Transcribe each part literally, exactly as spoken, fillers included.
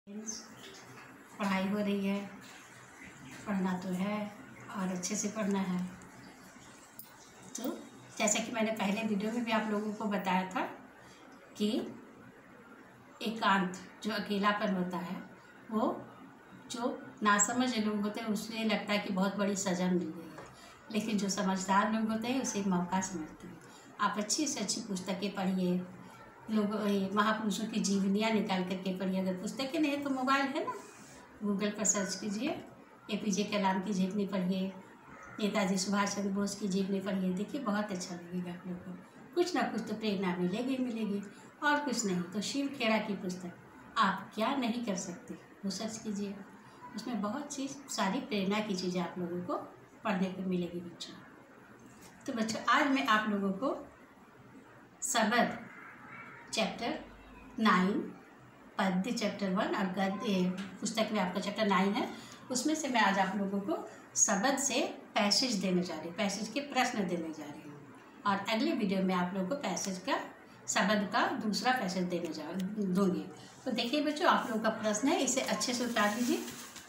पढ़ाई हो रही है, पढ़ना तो है और अच्छे से पढ़ना है। तो जैसा कि मैंने पहले वीडियो में भी आप लोगों को बताया था कि एकांत जो अकेलापन होता है वो जो नासमझ लोग होते हैं उसे लगता है कि बहुत बड़ी सज़ा मिल गई है, लेकिन जो समझदार लोग होते हैं उसे मौका समझते हैं। आप अच्छी से अच्छी पुस्तकें पढ़िए, लोग महापुरुषों की जीवनियाँ निकाल करके पढ़िए। अगर पुस्तकें नहीं है तो मोबाइल है ना, गूगल पर सर्च कीजिए, ए पी जे कलाम की जीवनी पढ़िए, नेताजी सुभाष चंद्र बोस की जीवनी पढ़िए। देखिए बहुत अच्छा लगेगा आप लोग को, कुछ ना कुछ तो प्रेरणा मिलेगी मिलेगी और कुछ नहीं तो शिव खेड़ा की पुस्तक आप क्या नहीं कर सकते वो सर्च कीजिए, उसमें बहुत चीज़ सारी प्रेरणा की चीज़ें आप लोगों को पढ़ने को मिलेगी बच्चों। तो बच्चों आज मैं आप लोगों को सबद चैप्टर नाइन, पद्य चैप्टर वन और गद्य पुस्तक में आपका चैप्टर नाइन है, उसमें से मैं आज आप लोगों को सबद से पैसेज देने जा रही हूँ, पैसेज के प्रश्न देने जा रही हूँ। और अगले वीडियो में आप लोगों को पैसेज का सबद का दूसरा पैसेज देने जा दूँगी। तो देखिए बच्चों, आप लोगों का प्रश्न है, इसे अच्छे से उतार लीजिए।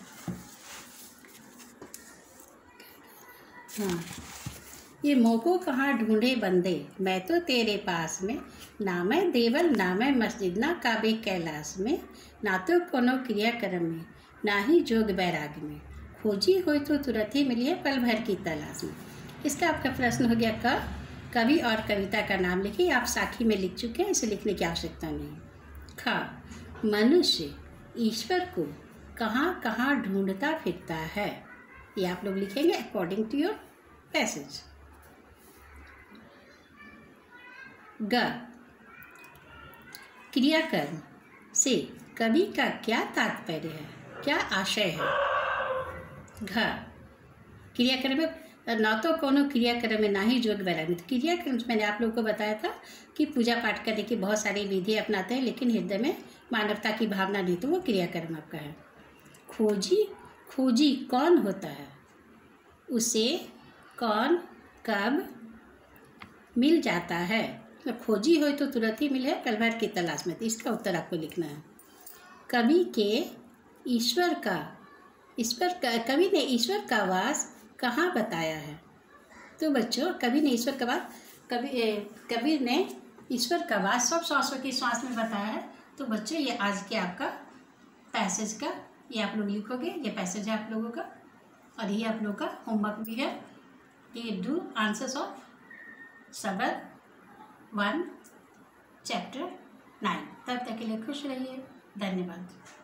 हाँ, ये मोको कहाँ ढूंढे बंदे, मैं तो तेरे पास में, ना मैं देवल ना मैं मस्जिद, ना काबे कैलाश में, ना तो कोनो क्रियाक्रम में, ना ही जोग बैराग में, खोजी हो तो तुरंत ही मिली है पल भर की तलाश में। इसका आपका प्रश्न हो गया क कवि और कविता का नाम लिखिए। आप साखी में लिख चुके हैं, इसे लिखने की आवश्यकता नहीं। ख मनुष्य ईश्वर को कहाँ कहाँ ढूंढता फिरता है, ये आप लोग लिखेंगे अकॉर्डिंग टू योर पैसेज। ग क्रियाकर्म से कवि का क्या तात्पर्य है, क्या आशय है। घ क्रियाक्रम में न तो कोनो क्रियाक्रम में ना ही जोग बैराग में। तो क्रियाक्रम मैंने आप लोगों को बताया था कि पूजा पाठ करने की बहुत सारी विधि अपनाते हैं, लेकिन हृदय में मानवता की भावना नहीं, तो वो क्रियाक्रम आपका है। खोजी खोजी कौन होता है, उसे कौन कब मिल जाता है। तो खोजी हो तो तुरंत ही मिले पल भर की तलाश में, तो इसका उत्तर आपको लिखना है। कवि के ईश्वर का ईश्वर का कवि ने ईश्वर का वास कहाँ बताया है। तो बच्चों, कवि ने ईश्वर का वास कवि कवि ने ईश्वर का वास सब श्वासों की श्वास में बताया है। तो बच्चों, ये आज के आपका पैसेज का ये आप लोग लिखोगे, ये पैसेज है आप लोगों का, और ये आप लोगों का होमवर्क भी है कि डू आंसर्स ऑफ सबद वन चैप्टर नाइन। तब तक के लिए खुश रहिए, धन्यवाद।